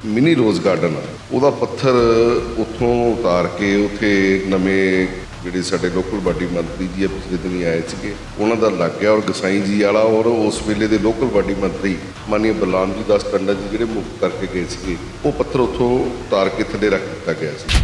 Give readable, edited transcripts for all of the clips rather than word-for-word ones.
Mini रोज़ garden ਉਹਦਾ पत्थर ਉੱਥੋਂ उतार के ਉੱਥੇ ਨਵੇਂ ਜਿਹੜੇ ਸਾਡੇ ਲੋਕਲ ਬਾਡੀ ਮੰਤਰੀ ਜੀ ਪਿਛਲੇ ਦਿਨੀ ਆਏ ਸੀਗੇ ਉਹਨਾਂ ਦਾ ਲੱਗ ਗਿਆ ਔਰ ਗਸਾਈ ਜੀ ਵਾਲਾ ਔਰ ਉਸ ਵੇਲੇ ਦੇ ਲੋਕਲ ਬਾਡੀ ਮੰਤਰੀ ਮਾਨनीय ਬਲਰਾਮ ਜੀ ਦਾਸ ਟੰਡਨ ਜੀ ਜਿਹੜੇ ਮੁਕਤ ਕਰਕੇ ਗਏ ਸੀਗੇ ਉਹ ਪੱਥਰ ਉੱਥੋਂ ਉਤਾਰ ਕੇ ਥੱਲੇ ਰੱਖ ਦਿੱਤਾ ਗਿਆ ਸੀ।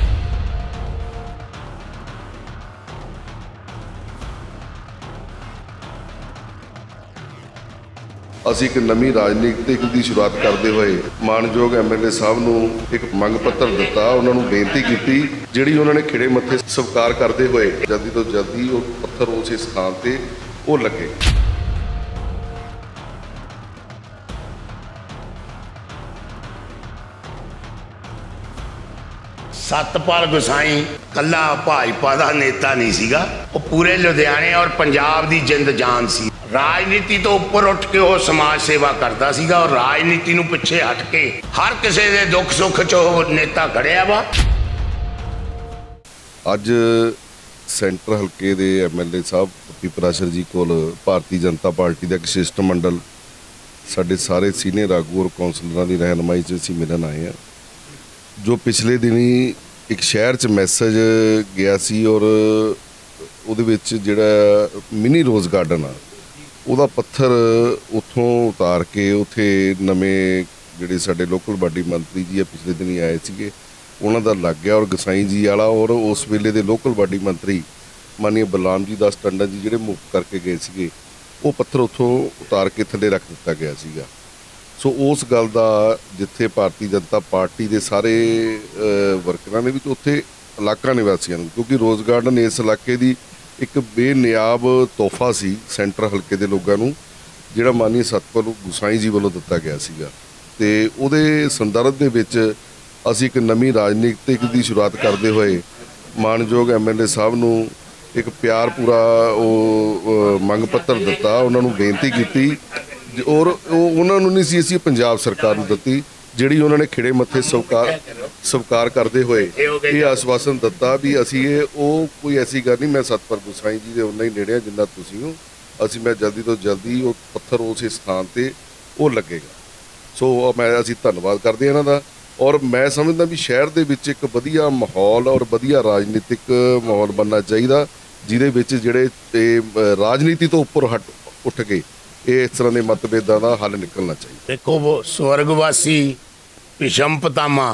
ਅਸੀਂ ਇੱਕ ਨਵੀਂ ਰਾਜਨੀਤਿਕ ਦੀ ਸ਼ੁਰੂਆਤ ਕਰਦੇ ਹੋਏ ਮਾਨਯੋਗ ਐਮਐਲਏ ਸਾਹਿਬ ਨੂੰ ਇੱਕ ਮੰਗ ਪੱਤਰ ਦਿੱਤਾ, ਉਹਨਾਂ ਨੂੰ ਬੇਨਤੀ ਕੀਤੀ ਜਿਹੜੀ ਉਹਨਾਂ ਨੇ ਖਿੜੇ ਮੱਥੇ ਸਵੀਕਾਰ ਕਰਦੇ ਹੋਏ ਜਲਦੀ ਤੋਂ ਜਲਦੀ ਉਹ ਪੱਥਰ ਉਸੇ ਸਥਾਨ ਤੇ ਉਹ ਲੱਗੇ। सतपाल गोसाई कला भाजपा का नेता नहीं सीगा, वो पूरे लुधियाने और पंजाब की जिंद जान सी। राजनीति तो उपर उठ के वो समाज सेवा करता सीगा और राजनीति नूं पिछे हट के हर किसी के दुख सुख च नेता खड़िया वा। अज सेंटर हल्के दे एमएलए साहब पिपराशर जी कोल भारतीय जनता पार्टी का एक शिष्टमंडल साडे सारे सीनियर आगू और कौंसलरां दी रहनुमाई च असीं मिलन आए हैं। जो पिछले दिनी एक शहर च मैसेज गया सी और उहदे विच जिहड़ा मिनी रोज़ गार्डन आ ਉਹਦਾ पत्थर ਉੱਥੋਂ उतार के ਉੱਥੇ ਨਵੇਂ ਜਿਹੜੇ ਸਾਡੇ ਲੋਕਲ ਬਾਡੀ ਮੰਤਰੀ ਜੀ ਪਿਛਲੇ ਦਿਨੀ ਆਏ ਸੀਗੇ ਉਹਨਾਂ ਦਾ ਲੱਗ ਗਿਆ ਔਰ ਗਸਾਈ ਜੀ ਵਾਲਾ ਔਰ ਉਸ ਵੇਲੇ ਦੇ ਲੋਕਲ ਬਾਡੀ ਮੰਤਰੀ ਮਾਨनीय ਬਲਰਾਮ ਜੀ ਦਾਸ ਟੰਡਨ ਜੀ ਜਿਹੜੇ ਮੁਕਤ ਕਰਕੇ ਗਏ ਸੀਗੇ ਉਹ ਪੱਥਰ ਉੱਥੋਂ ਉਤਾਰ ਕੇ ਥੱਲੇ ਰੱਖ ਦਿੱਤਾ ਗਿਆ ਸੀਗਾ। ਸੋ ਉਸ ਗੱਲ ਦਾ ਜਿੱਥੇ ਭਾਰਤੀ ਜਨਤਾ ਪਾਰਟੀ ਦੇ ਸਾਰੇ ਵਰਕਰਾਂ ਦੇ ਵਿੱਚ ਉੱਥੇ ਇਲਾਕਾ ਨਿਵਾਸੀਆਂ ਨੂੰ, ਕਿਉਂਕਿ ਰੋਜ਼ ਗਾਰਡਨ ਇਸ ਇਲਾਕੇ ਦੀ ਇੱਕ ਬੇਨਿਆਬ ਤੋਹਫਾ ਸੀ ਸੈਂਟਰ ਹਲਕੇ ਦੇ ਲੋਕਾਂ ਨੂੰ ਜਿਹੜਾ ਮਾਨनीय ਸਤਪਾਲ ਗੋਸਾਈ ਜੀ ਵੱਲੋਂ ਦਿੱਤਾ ਗਿਆ ਸੀਗਾ ਤੇ ਉਹਦੇ ਸੰਦਰਭ ਦੇ ਵਿੱਚ ਅਸੀਂ ਇੱਕ ਨਵੀਂ ਰਾਜਨੀਤਿਕ ਦੀ ਸ਼ੁਰੂਆਤ ਕਰਦੇ ਹੋਏ ਮਾਨਯੋਗ ਐਮਐਲਏ ਸਾਹਿਬ ਨੂੰ ਇੱਕ ਪਿਆਰ ਪੂਰਾ ਉਹ ਮੰਗ ਪੱਤਰ ਦਿੱਤਾ, ਉਹਨਾਂ ਨੂੰ ਬੇਨਤੀ ਕੀਤੀ ਔਰ ਉਹਨਾਂ ਨੂੰ ਨਹੀਂ ਸੀ ਅਸੀਂ ਪੰਜਾਬ ਸਰਕਾਰ ਨੂੰ ਦਿੱਤੀ ਜਿਹੜੀ ਉਹਨਾਂ ਨੇ ਖਿੜੇ ਮੱਥੇ ਸਵੀਕਾਰ ਕਰਦੇ ਹੋਏ ਇਹ ਆਸ਼ਵਾਸਨ ਦਿੱਤਾ ਵੀ ਅਸੀਂ ਉਹ ਕੋਈ ਐਸੀ ਗੱਲ ਨਹੀਂ, ਮੈਂ ਸਤਪਾਲ ਗੋਸਾਈ ਜੀ ਦੇ ਉਨਾ ਹੀ ਨੇੜੇ ਜਿੰਨਾ ਤੁਸੀਂ ਹੋ, ਅਸੀਂ ਮੈਂ ਜਲਦੀ ਤੋਂ ਜਲਦੀ ਉਹ ਪੱਥਰ ਉਸੇ ਸਥਾਨ ਤੇ ਉਹ ਲੱਗੇਗਾ। ਸੋ ਅਸੀਂ ਧੰਨਵਾਦ ਕਰਦੇ ਹਾਂ ਇਹਨਾਂ ਦਾ ਔਰ ਮੈਂ ਸਮਝਦਾ ਵੀ ਸ਼ਹਿਰ ਦੇ ਵਿੱਚ ਇੱਕ ਵਧੀਆ ਮਾਹੌਲ ਔਰ ਵਧੀਆ ਰਾਜਨੀਤਿਕ ਮਾਹੌਲ ਬਣਨਾ ਚਾਹੀਦਾ ਜਿਹਦੇ ਵਿੱਚ ਜਿਹੜੇ ਰਾਜਨੀਤੀ ਤੋਂ ਉੱਪਰ ਉੱਠ ਕੇ इस तरह के मतभेदों का हल निकलना चाहिए। देखो वो स्वर्गवासी भीषम पितामह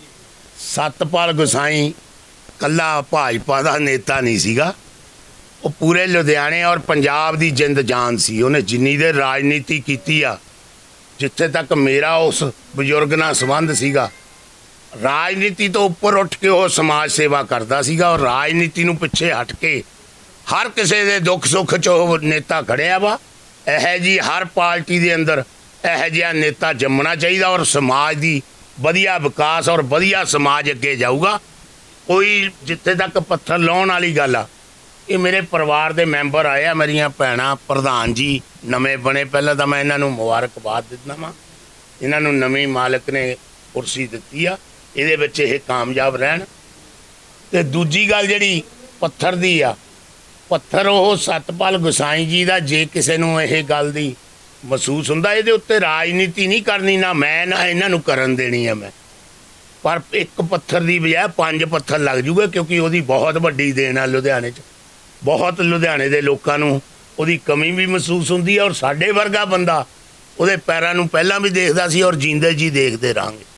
सतपाल गोसाई कला भाजपा का नेता नहीं सीगा, वो पूरे लुधियाने और पंजाब की जिंद जान सी। उन्हें जिन्नी देर राजनीति की जिथे तक मेरा उस बजुर्ग नाल संबंध सीगा, राजनीति तो उपर उठ के वो समाज सेवा करता सीगा और राजनीति नूं पिछे हट के हर किसी के दुख सुख च वो नेता खड़िया वा। यह जी हर पार्टी के अंदर यह जिहा नेता जमना चाहिए और समाज की वधिया विकास और वधिया समाज अगे जाऊगा। कोई जिथे तक पत्थर लाने वाली गल आ, ये मेरे परिवार के मैंबर आए, मेरिया भैणां प्रधान जी नवे बने, पहले तो मैं इन्हों मुबारकबाद दिता वा, इन्हों नवी मालिक ने कुर्सी दी आ, ये कामयाब रहन। ते दूजी गल जिहड़ी पत्थर दी आ, पत्थर वो सतपाल गोसाई जी का जे किसी नूं यह गल दी महसूस हुंदा इहदे उत्ते राजनीति नहीं करनी, ना मैं ना इन्हां करन देनी है मैं, पर एक पत्थर की बजाय 5 पत्थर लग जूगे क्योंकि वो बहुत वड्डी देन है लुधियाने च, बहुत लुधियाने के लोगों नूं उहदी कमी भी महसूस हुंदी है और साडे वर्गा बंदा उहदे पैरां नूं पहलां भी देखदा सी और जींदे जी देखते रहांगे।